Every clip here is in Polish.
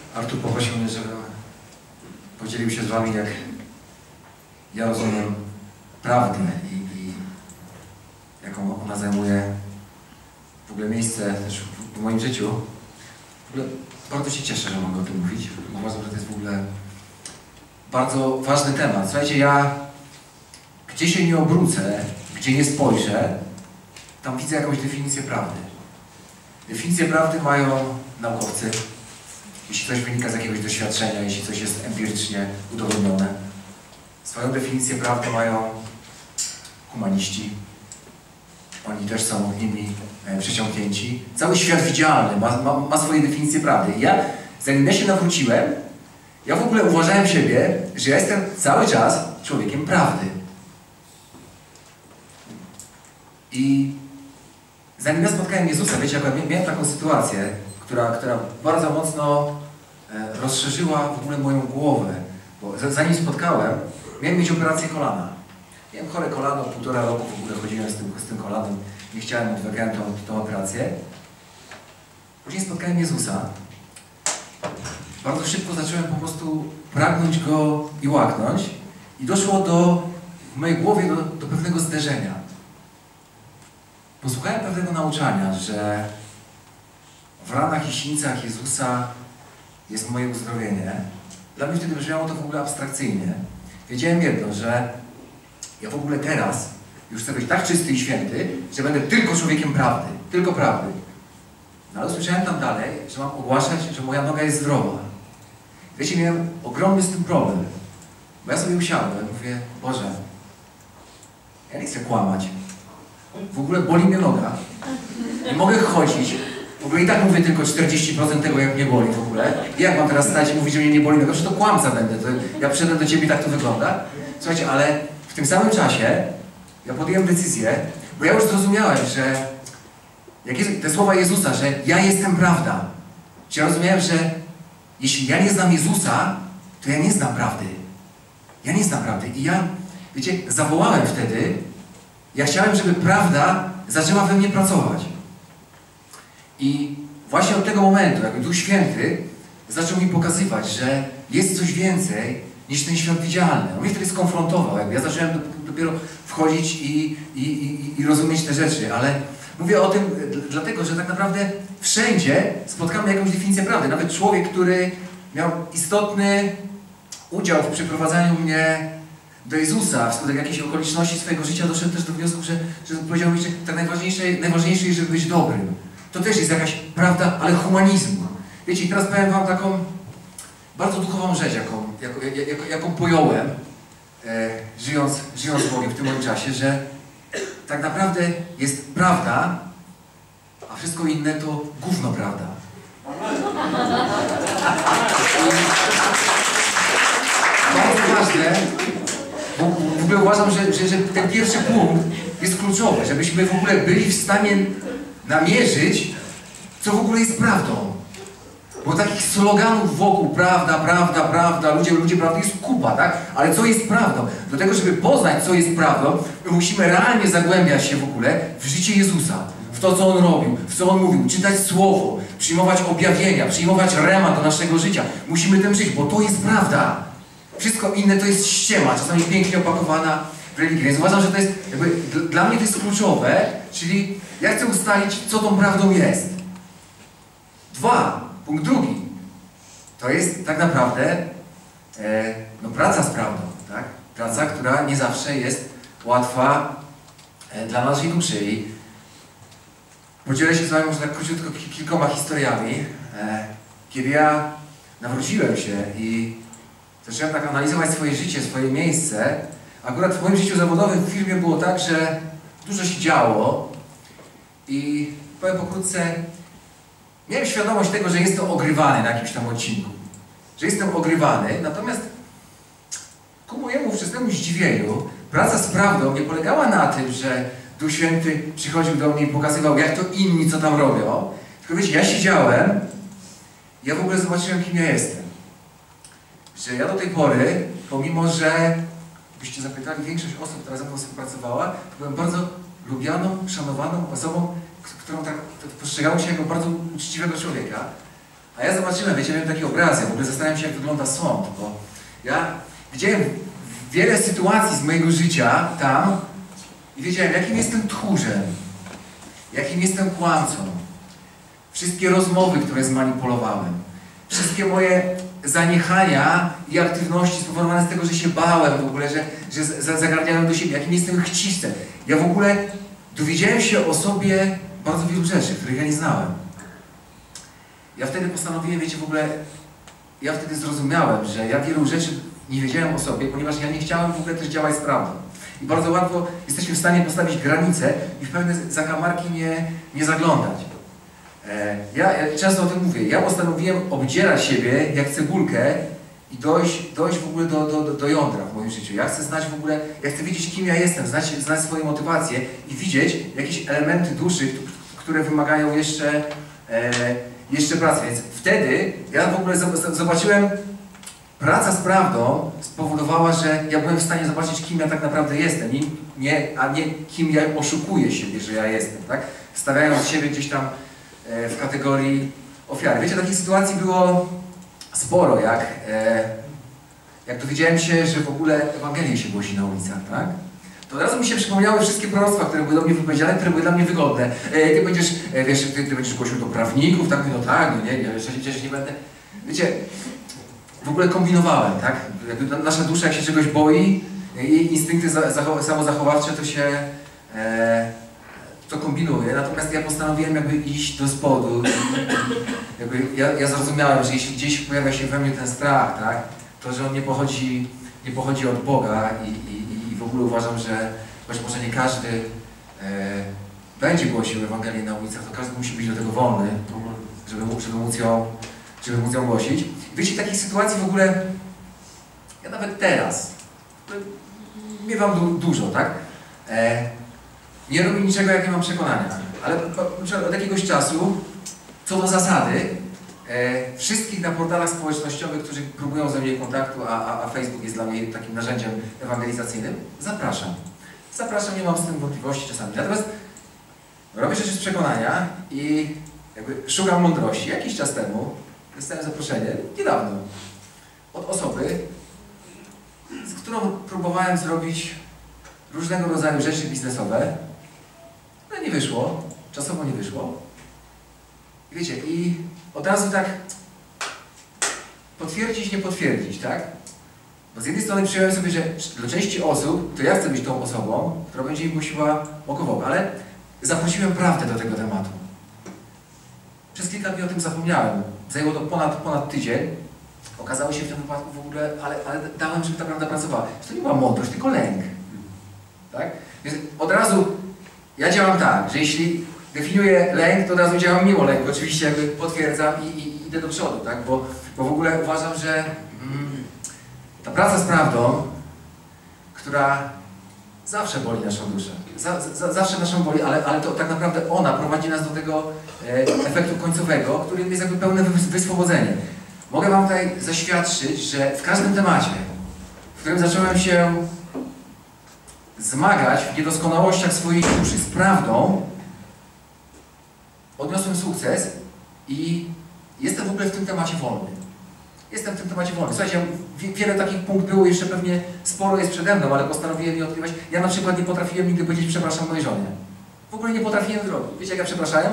Artur poprosił mnie, żebym podzielił się z wami, jak ja rozumiem prawdę i jaką ona zajmuje w ogóle miejsce też w moim życiu. W ogóle bardzo się cieszę, że mogę o tym mówić. Uważam, że to jest w ogóle bardzo ważny temat. Słuchajcie, ja gdzie się nie obrócę, gdzie nie spojrzę, tam widzę jakąś definicję prawdy. Definicję prawdy mają naukowcy, jeśli coś wynika z jakiegoś doświadczenia, jeśli coś jest empirycznie udowodnione. Swoją definicję prawdy mają humaniści. Oni też są nimi przesiąknięci. Cały świat widzialny ma swoje definicje prawdy. I ja, zanim ja się nawróciłem, ja w ogóle uważałem siebie, że ja jestem cały czas człowiekiem prawdy. I zanim ja spotkałem Jezusa, wiecie, miałem taką sytuację, która bardzo mocno rozszerzyła w ogóle moją głowę. Bo zanim spotkałem, miałem mieć operację kolana. Miałem chore kolano, 1,5 roku w ogóle chodziłem z tym kolanem. Nie chciałem, odwlekałem tą operację. Później spotkałem Jezusa. Bardzo szybko zacząłem po prostu pragnąć Go i łaknąć. I doszło w mojej głowie do pewnego zderzenia. Posłuchałem pewnego nauczania, że w ranach i sińcach Jezusa jest moje uzdrowienie. Dla mnie wtedy brzmiało to w ogóle abstrakcyjnie. Wiedziałem jedno, że ja w ogóle teraz już chcę być tak czysty i święty, że będę tylko człowiekiem prawdy. Tylko prawdy. No ale usłyszałem tam dalej, że mam ogłaszać, że moja noga jest zdrowa. Wiecie, miałem ogromny z tym problem. Bo ja sobie usiadłem, mówię, Boże, ja nie chcę kłamać. W ogóle boli mnie noga. Nie mogę chodzić. W ogóle i tak mówię tylko 40% tego, jak mnie boli w ogóle. I jak mam teraz stać i mówić, że mnie nie boli noga? Przecież to kłamca będę. Ja przyszedłem do Ciebie i tak to wygląda. Słuchajcie, ale w tym samym czasie ja podjąłem decyzję, bo ja już zrozumiałem, że jak jest te słowa Jezusa, że ja jestem prawda. Czy ja rozumiałem, że jeśli ja nie znam Jezusa, to ja nie znam prawdy. Ja nie znam prawdy. I ja, wiecie, zawołałem wtedy, ja chciałem, żeby prawda zaczęła we mnie pracować. I właśnie od tego momentu, jakby Duch Święty zaczął mi pokazywać, że jest coś więcej niż ten świat widzialny. On mnie wtedy skonfrontował. Jakby ja zacząłem dopiero wchodzić i rozumieć te rzeczy, ale mówię o tym dlatego, że tak naprawdę wszędzie spotkamy jakąś definicję prawdy. Nawet człowiek, który miał istotny udział w przyprowadzaniu mnie do Jezusa, wskutek jakiejś okoliczności swojego życia, doszedł też do wniosku, że powiedział mi, że tak najważniejsze jest, żeby być dobrym. To też jest jakaś prawda, ale humanizmu. Wiecie, i teraz powiem wam taką bardzo duchową rzecz, jaką pojąłem, żyjąc z Bogiem w tym moim czasie, że tak naprawdę jest prawda, a wszystko inne to gówno prawda. Bardzo ważne, bo w ogóle uważam, że ten pierwszy punkt jest kluczowy, żebyśmy w ogóle byli w stanie namierzyć, co w ogóle jest prawdą. Bo takich sloganów wokół prawda, prawda, prawda, ludzie prawdy jest kupa, tak? Ale co jest prawdą? Do tego, żeby poznać, co jest prawdą, my musimy realnie zagłębiać się w ogóle w życie Jezusa. W to, co On robił, w co On mówił, czytać Słowo, przyjmować objawienia, przyjmować rema do naszego życia. Musimy tym żyć, bo to jest prawda. Wszystko inne to jest ściema, czasami pięknie opakowana w religię. Więc uważam, że to jest, dla mnie to jest kluczowe, czyli ja chcę ustalić, co tą prawdą jest. Punkt drugi. To jest tak naprawdę praca z prawdą, tak? Praca, która nie zawsze jest łatwa dla naszej duszy. I podzielę się z wami może tak króciutko kilkoma historiami. Kiedy ja nawróciłem się i zacząłem tak analizować swoje życie, swoje miejsce, akurat w moim życiu zawodowym w firmie było tak, że dużo się działo i powiem pokrótce, miałem świadomość tego, że jestem ogrywany na jakimś tam odcinku. Że jestem ogrywany, natomiast ku mojemu ówczesnemu zdziwieniu praca z prawdą nie polegała na tym, że Duch Święty przychodził do mnie i pokazywał, jak to inni, co tam robią. Tylko wiecie, ja siedziałem i ja w ogóle zobaczyłem, kim ja jestem. Że ja do tej pory, pomimo że, byście zapytali, większość osób, która ze mną współpracowała, to byłem bardzo lubianą, szanowaną osobą, którą tak postrzegało się jako bardzo uczciwego człowieka. A ja zobaczyłem, wiecie, miałem taki obraz, ja w ogóle zastanawiam się, jak wygląda sąd, bo ja widziałem wiele sytuacji z mojego życia tam i wiedziałem, jakim jestem tchórzem, jakim jestem kłamcą. Wszystkie rozmowy, które zmanipulowałem, wszystkie moje zaniechania i aktywności spowodowane z tego, że się bałem w ogóle, że zagarniałem do siebie, jakim jestem chciwcem. Ja w ogóle dowiedziałem się o sobie bardzo wielu rzeczy, których ja nie znałem. Ja wtedy postanowiłem, wiecie, w ogóle, ja wtedy zrozumiałem, że ja wielu rzeczy nie wiedziałem o sobie, ponieważ ja nie chciałem w ogóle też działać z prawdą. I bardzo łatwo jesteśmy w stanie postawić granice i w pewne zakamarki nie zaglądać. Ja często o tym mówię. Ja postanowiłem obdzierać siebie jak cebulkę i dojść w ogóle do jądra w moim życiu. Ja chcę znać w ogóle, ja chcę wiedzieć, kim ja jestem, znać swoje motywacje i widzieć jakieś elementy duszy, które wymagają jeszcze pracy. Więc wtedy ja w ogóle zobaczyłem, praca z prawdą spowodowała, że ja byłem w stanie zobaczyć, kim ja tak naprawdę jestem, a nie kim ja oszukuję siebie, że ja jestem, tak? Stawiając siebie gdzieś tam w kategorii ofiary. Wiecie, takich sytuacji było sporo, jak dowiedziałem się, że w ogóle Ewangelię się głosi na ulicach, tak? To od razu mi się przypomniały wszystkie proroctwa, które były do mnie wypowiedziane, które były dla mnie wygodne. Ty będziesz, wiesz, ty będziesz głosił do prawników, tak? No tak, no nie, przecież nie będę. Wiecie, w ogóle kombinowałem, tak? Jakby nasza dusza, jak się czegoś boi, jej instynkty samozachowawcze to kombinuje, natomiast ja postanowiłem jakby iść do spodu. Ja zrozumiałem, że jeśli gdzieś pojawia się we mnie ten strach, tak? To, że on nie pochodzi od Boga i w ogóle uważam, że choć może nie każdy będzie głosił Ewangelię na ulicach, to każdy musi być do tego wolny, żeby móc ją głosić. Wiecie, takich sytuacji w ogóle, ja nawet teraz, miewam dużo, tak? Nie robię niczego, jak nie mam przekonania, ale od jakiegoś czasu, co do zasady, wszystkich na portalach społecznościowych, którzy próbują ze mnie kontaktu, a Facebook jest dla mnie takim narzędziem ewangelizacyjnym, zapraszam. Zapraszam, nie mam z tym wątpliwości czasami. Natomiast robię rzeczy z przekonania i jakby szukam mądrości. Jakiś czas temu dostałem zaproszenie, niedawno, od osoby, z którą próbowałem zrobić różnego rodzaju rzeczy biznesowe. No nie wyszło, czasowo nie wyszło. I wiecie, i od razu tak potwierdzić, nie potwierdzić, tak? Bo z jednej strony przyjąłem sobie, że dla części osób, to ja chcę być tą osobą, która będzie im głosiła oko w oko, ale zaprosiłem prawdę do tego tematu. Przez kilka dni o tym zapomniałem. Zajęło to ponad tydzień. Okazało się w tym wypadku w ogóle, ale dałem, żeby ta prawda pracowała. To nie była mądrość, tylko lęk. Tak? Więc od razu ja działam tak, że jeśli definiuję lęk, to od razu działam mimo lęku. Oczywiście jakby potwierdzam i idę do przodu, tak? Bo w ogóle uważam, że ta praca z prawdą, która zawsze boli naszą duszę, zawsze naszą boli, ale to tak naprawdę ona prowadzi nas do tego efektu końcowego, którym jest jakby pełne wyswobodzenie. Mogę wam tutaj zaświadczyć, że w każdym temacie, w którym zacząłem się zmagać w niedoskonałościach swojej duszy z prawdą, odniosłem sukces i jestem w ogóle w tym temacie wolny. Jestem w tym temacie wolny. Słuchajcie, wiele takich punktów było, jeszcze pewnie sporo jest przede mną, ale postanowiłem je odkrywać. Ja na przykład nie potrafiłem nigdy powiedzieć przepraszam mojej żonie. W ogóle nie potrafiłem zrobić. Wiecie, jak ja przepraszałem?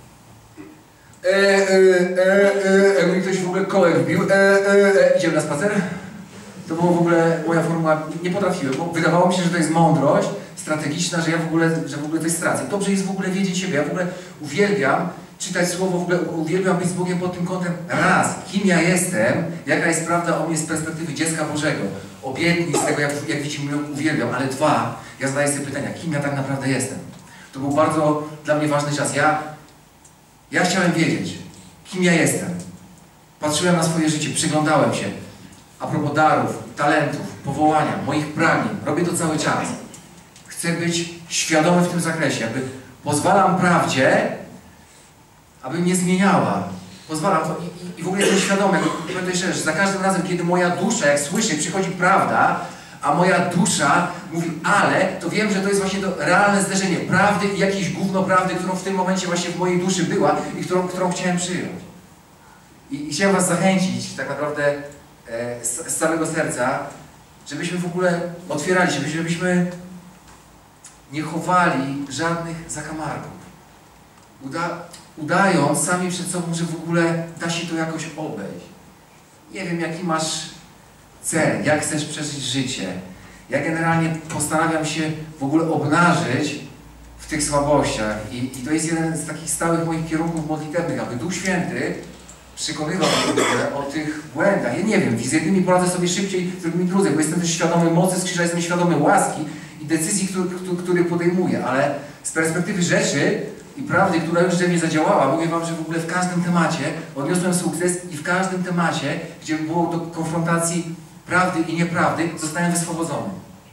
Jakby mi ktoś w ogóle kołek wbił. Idziemy na spacer? To była w ogóle moja formuła. Nie potrafiłem, bo wydawało mi się, że to jest mądrość strategiczna, że w ogóle coś stracę. Dobrze jest w ogóle wiedzieć siebie. Ja w ogóle uwielbiam czytać słowo, w ogóle uwielbiam być z Bogiem pod tym kątem. Raz, kim ja jestem, jaka jest prawda o mnie z perspektywy dziecka Bożego. Obietnic tego, jak widzimy, uwielbiam. Ale dwa, ja zadaję sobie pytania, kim ja tak naprawdę jestem. To był bardzo dla mnie ważny czas. Ja chciałem wiedzieć, kim ja jestem. Patrzyłem na swoje życie, przyglądałem się. A propos darów, talentów, powołania, moich pragnień. Robię to cały czas. Chcę być świadomy w tym zakresie. Jakby pozwalam prawdzie, aby mnie zmieniała. Pozwalam to i w ogóle jestem świadomy. Powiem to jeszcze, że za każdym razem, kiedy moja dusza, jak słyszę, przychodzi prawda, a moja dusza mówi ale, to wiem, że to jest właśnie to realne zderzenie prawdy i jakiejś gówno prawdy, którą w tym momencie właśnie w mojej duszy była i którą chciałem przyjąć. I chciałem was zachęcić tak naprawdę z całego serca, żebyśmy w ogóle otwierali się, żebyśmy nie chowali żadnych zakamarków. Udając sami przed sobą, że w ogóle da się to jakoś obejść. Nie wiem, jaki masz cel, jak chcesz przeżyć życie. Ja generalnie postanawiam się w ogóle obnażyć w tych słabościach i to jest jeden z takich stałych moich kierunków modlitewnych, aby Duch Święty przekonywał mnie o tych błędach. Ja nie wiem, z jednymi poradzę sobie szybciej, z drugimi trudniej, bo jestem też świadomy mocy z krzyża, jestem świadomy łaski i decyzji, które podejmuję, ale z perspektywy rzeczy i prawdy, która już we mnie zadziałała, mówię wam, że w ogóle w każdym temacie odniosłem sukces i w każdym temacie, gdzie było do konfrontacji prawdy i nieprawdy, zostałem wyswobodzony.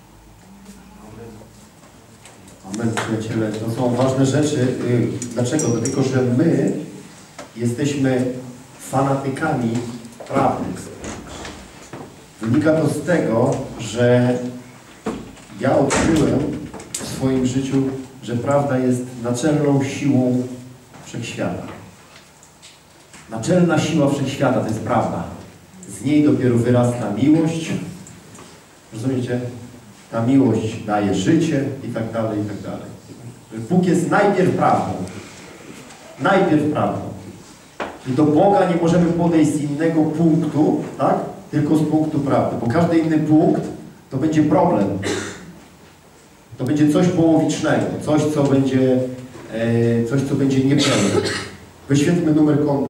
Amen, przyjaciele. To są ważne rzeczy. Dlaczego? Dlatego, że my jesteśmy fanatykami prawdy. Wynika to z tego, że ja odkryłem w swoim życiu, że prawda jest naczelną siłą wszechświata. Naczelna siła wszechświata to jest prawda. Z niej dopiero wyrasta miłość. Rozumiecie? Ta miłość daje życie i tak dalej, i tak dalej. Bóg jest najpierw prawdą. Najpierw prawdą. I do Boga nie możemy podejść z innego punktu, tak? Tylko z punktu prawdy. Bo każdy inny punkt to będzie problem. To będzie coś połowicznego. Coś, co będzie niepełne. Wyświetlmy numer konta.